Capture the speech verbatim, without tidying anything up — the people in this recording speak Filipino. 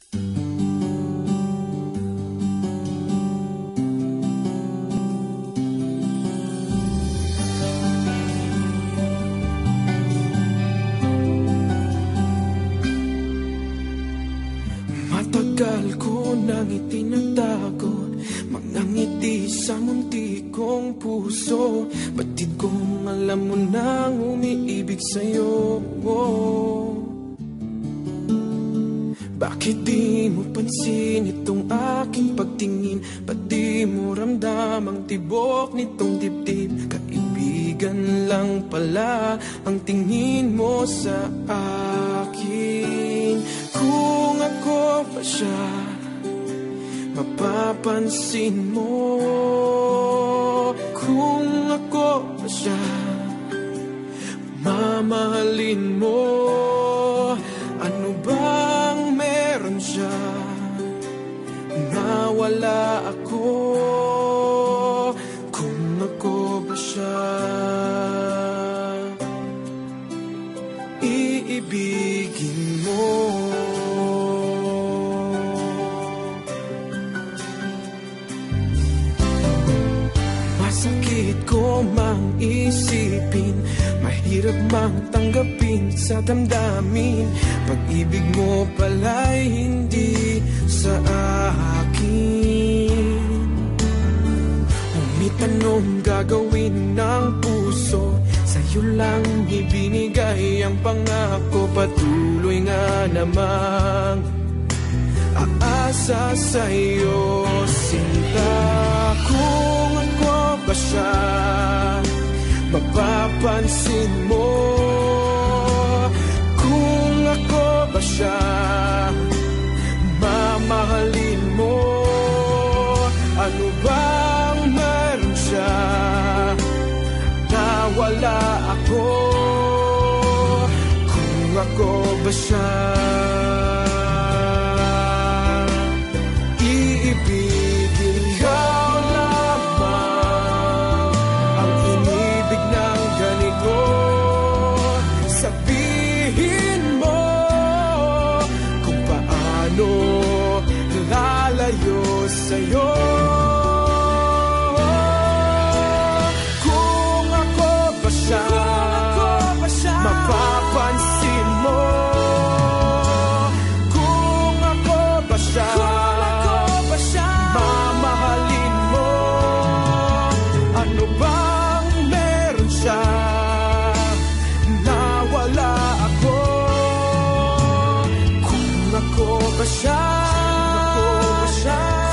Matagal ko nang itinatago mga ngiti sa munti kong puso. Batid kong alam mo nang umiibig sa'yo. Bakit di mo pansin itong aking pagtingin? Ba't di mo ramdam ang tibok nitong dibdib? Kaibigan lang pala ang tingin mo sa akin. Kung ako pa siya, mapapansin mo. Kung ako pa siya, mamahalin mo. Ano bang meron siya na wala ako? Kung ako ba siya, iibigin mo. Masakit ko mang isipin, mahirap mang tanggapin sa damdamin. Pag-ibig mo pala'y hindi sa akin. Umitanong gagawin ng puso, sa'yo lang ibinigay ang pangako. Patuloy nga namang aasa sa'yo, sinta. Kung ako ba siya, mapapansin mo. Kung ako ba siya, mamahalin mo. Ano bang meron siya na wala ako? Kung ako ba siya, iibigin ikaw lamang ang inibig ng ganito. Sabihin mo kung paano lalayo sa'yo. Kung ako ba siya, mapapansin mo. Kung ako ba siya, mamahalin mo. Ano bang meron siya na wala ako? Kung ako ba siya, kung ako ba siya,